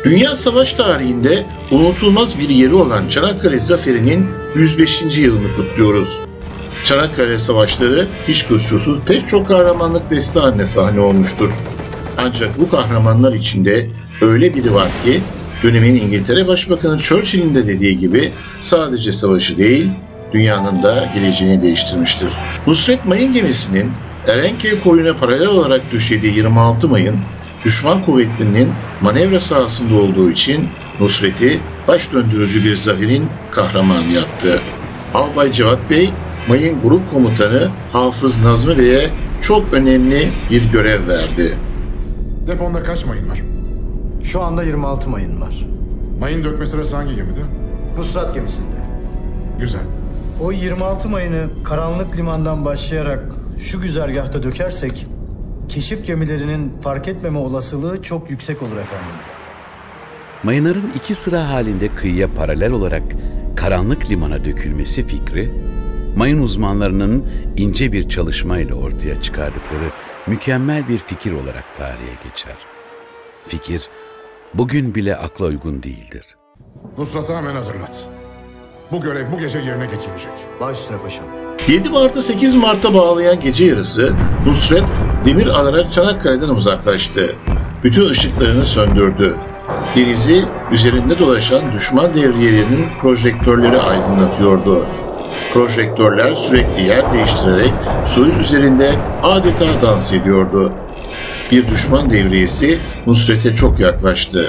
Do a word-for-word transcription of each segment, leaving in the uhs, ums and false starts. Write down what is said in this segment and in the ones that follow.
Dünya savaş tarihinde unutulmaz bir yeri olan Çanakkale Zaferi'nin yüz beşinci yılını kutluyoruz. Çanakkale Savaşları hiç kuşkusuz pek çok kahramanlık destanına sahne olmuştur. Ancak bu kahramanlar içinde öyle biri var ki dönemin İngiltere Başbakanı Churchill'in de dediği gibi sadece savaşı değil, dünyanın da geleceğini değiştirmiştir. Nusret Mayın gemisinin Erenkey koyuna paralel olarak düşlediği yirmi altı mayın, düşman kuvvetlerinin manevra sahasında olduğu için Nusret'i baş döndürücü bir zaferin kahramanı yaptı. Albay Cevat Bey, mayın grup komutanı Hafız Nazmi Bey'e çok önemli bir görev verdi. Deponda kaç mayın var? Şu anda yirmi altı mayın var. Mayın dökme sırası hangi gemide? Nusrat gemisinde. Güzel. O yirmi altı mayını karanlık limandan başlayarak şu güzergahta dökersek keşif gemilerinin fark etmeme olasılığı çok yüksek olur efendim. Mayınların iki sıra halinde kıyıya paralel olarak karanlık limana dökülmesi fikri, mayın uzmanlarının ince bir çalışmayla ortaya çıkardıkları mükemmel bir fikir olarak tarihe geçer. Fikir, bugün bile akla uygun değildir. Nusrat'ı hemen hazırlat. Bu görev bu gece yerine getirilecek. Baş üstüne paşam. yedi Mart'ı sekiz Mart'a bağlayan gece yarısı Nusret demir alarak Çanakkale'den uzaklaştı. Bütün ışıklarını söndürdü. Denizi üzerinde dolaşan düşman devriyelerinin projektörleri aydınlatıyordu. Projektörler sürekli yer değiştirerek suyun üzerinde adeta dans ediyordu. Bir düşman devriyesi Nusret'e çok yaklaştı.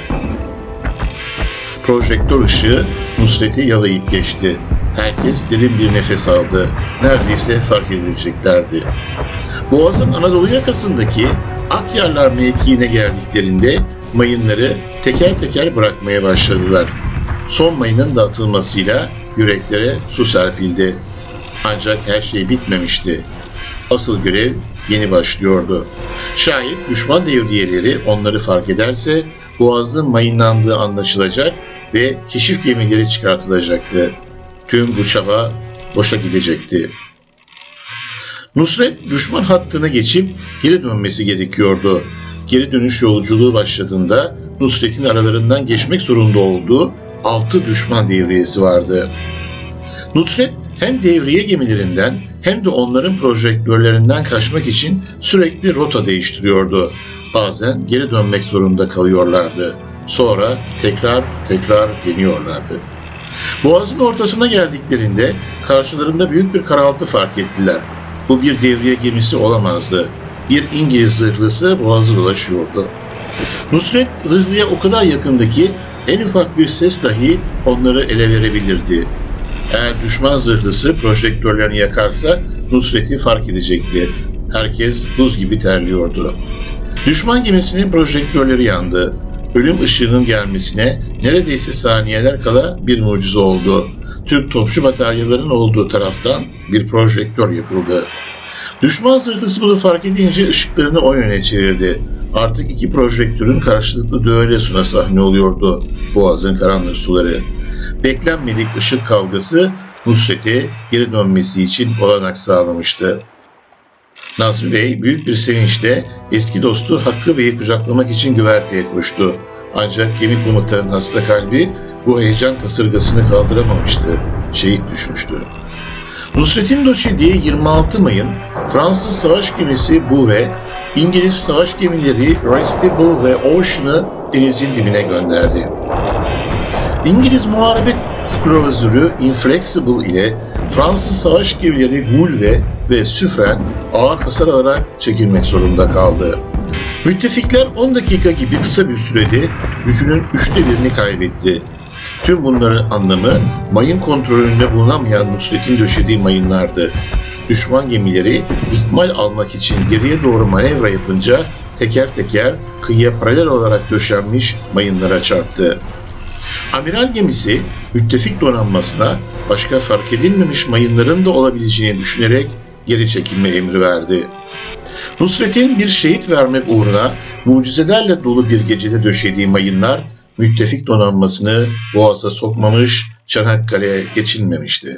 Projektör ışığı Nusret'i yalayıp geçti. Herkes derin bir nefes aldı. Neredeyse fark edileceklerdi. Boğaz'ın Anadolu yakasındaki Akyarlar mevkiine geldiklerinde mayınları teker teker bırakmaya başladılar. Son mayının da atılmasıyla yüreklere su serpildi. Ancak her şey bitmemişti. Asıl görev yeni başlıyordu. Şayet düşman devriyeleri onları fark ederse Boğaz'ın mayınlandığı anlaşılacak ve keşif gemileri çıkartılacaktı. Tüm bu çaba boşa gidecekti. Nusret düşman hattını geçip geri dönmesi gerekiyordu. Geri dönüş yolculuğu başladığında Nusret'in aralarından geçmek zorunda olduğu altı düşman devriyesi vardı. Nusret hem devriye gemilerinden hem de onların projektörlerinden kaçmak için sürekli rota değiştiriyordu. Bazen geri dönmek zorunda kalıyorlardı. Sonra tekrar tekrar deniyorlardı. Boğazın ortasına geldiklerinde karşılarında büyük bir karaltı fark ettiler. Bu bir devriye gemisi olamazdı. Bir İngiliz zırhlısı boğazı dolaşıyordu. Nusret zırhlıya o kadar yakındı ki en ufak bir ses dahi onları ele verebilirdi. Eğer düşman zırhlısı projektörlerini yakarsa Nusret'i fark edecekti. Herkes buz gibi terliyordu. Düşman gemisinin projektörleri yandı. Ölüm ışığının gelmesine neredeyse saniyeler kala bir mucize oldu. Türk topçu bataryalarının olduğu taraftan bir projektör yakıldı. Düşman zırhlısı bunu fark edince ışıklarını o yöne çevirdi. Artık iki projektörün karşılıklı düellosuna sahne oluyordu Boğaz'ın karanlık suları. Beklenmedik ışık kavgası Nusret'e geri dönmesi için olanak sağlamıştı. Nazmi Bey büyük bir sevinçle eski dostu Hakkı Bey'i kucaklamak için güverteye koştu. Ancak gemi komutanının hasta kalbi bu heyecan kasırgasını kaldıramamıştı. Şehit düşmüştü. Nusret'in döşediği yirmi altı mayın Fransız savaş gemisi Bouvet, İngiliz savaş gemileri Restable ve Ocean'ı denizin dibine gönderdi. İngiliz muharebe kruvazörü Inflexible ile Fransız savaş gemileri Goulet ve Suffren ağır hasar alarak çekilmek zorunda kaldı. Müttefikler on dakika gibi kısa bir sürede gücünün üçte birini kaybetti. Tüm bunların anlamı mayın kontrolünde bulunamayan Nusret'in döşediği mayınlardı. Düşman gemileri ikmal almak için geriye doğru manevra yapınca teker teker kıyıya paralel olarak döşenmiş mayınlara çarptı. Amiral gemisi müttefik donanmasına başka fark edilmemiş mayınların da olabileceğini düşünerek geri çekilme emri verdi. Nusret'in bir şehit vermek uğruna mucizelerle dolu bir gecede döşediği mayınlar müttefik donanmasını boğaza sokmamış, Çanakkale'ye geçilmemişti.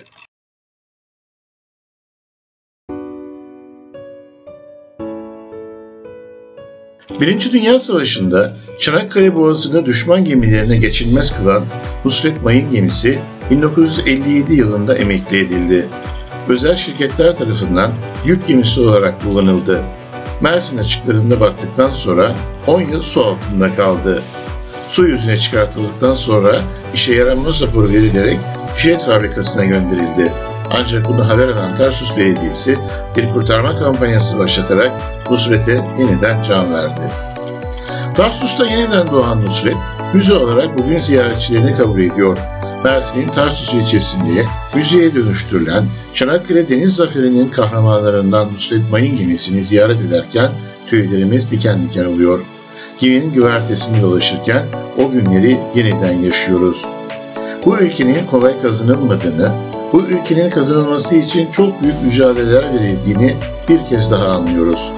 Birinci Dünya Savaşı'nda Çanakkale Boğazı'nı düşman gemilerine geçilmez kılan Nusret Mayın gemisi bin dokuz yüz elli yedi yılında emekli edildi. Özel şirketler tarafından yük gemisi olarak kullanıldı. Mersin açıklarında battıktan sonra on yıl su altında kaldı. Su yüzüne çıkartıldıktan sonra işe yaramaz raporu verilerek jilet fabrikasına gönderildi. Ancak bunu haber alan Tarsus Belediyesi bir kurtarma kampanyası başlatarak Nusret'e yeniden can verdi. Tarsus'ta yeniden doğan Nusret, müze olarak bugün ziyaretçilerini kabul ediyor. Mersin'in Tarsus ilçesinde müzeye dönüştürülen Çanakkale Deniz Zaferi'nin kahramanlarından Nusret Mayın gemisini ziyaret ederken tüylerimiz diken diken oluyor. Geminin güvertesini dolaşırken o günleri yeniden yaşıyoruz. Bu ülkenin kolay kazanılmadığını, bu ülkenin kazanılması için çok büyük mücadeleler verildiğini bir kez daha anlıyoruz.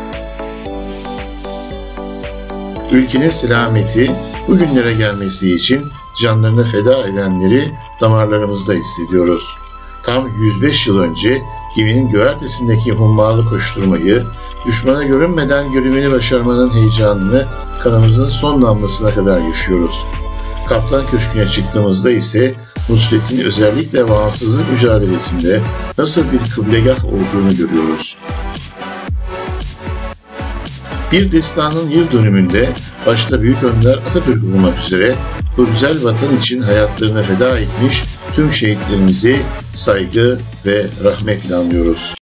Ülkenin selameti, bu günlere gelmesi için canlarını feda edenleri damarlarımızda hissediyoruz. Tam yüz beş yıl önce geminin güvertesindeki hummalı koşturmayı, düşmana görünmeden görevini başarmanın heyecanını kanımızın son damlasına kadar yaşıyoruz. Kaplan Köşkü'ne çıktığımızda ise Nusret'in özellikle bağımsızlık mücadelesinde nasıl bir kıblegah olduğunu görüyoruz. Bir destanın yıl dönümünde başta Büyük Önder Atatürk olmak üzere bu güzel vatan için hayatlarını feda etmiş tüm şehitlerimizi saygı ve rahmetle anıyoruz.